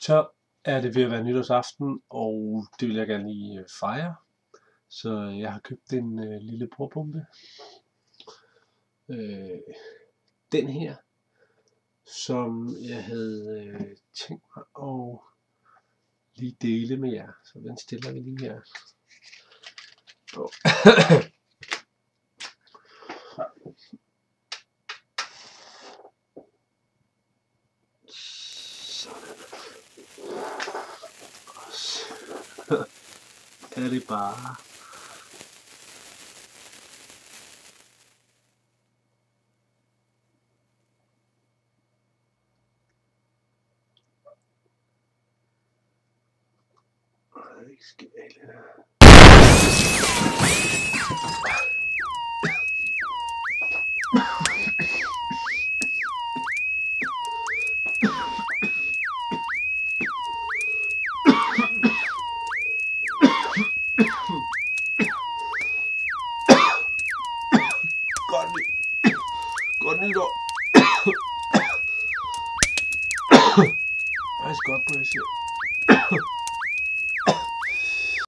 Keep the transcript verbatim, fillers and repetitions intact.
Så er det ved at være nytårsaften, og det vil jeg gerne lige øh, fejre. Så jeg har købt en øh, lille bordbombe. Øh, den her, som jeg havde øh, tænkt mig at lige dele med jer. Så den stiller vi lige her. Oh. Er det bare det ikke ske her. Godt nyt. Godt nytår. Jeg er godt på, jeg siger.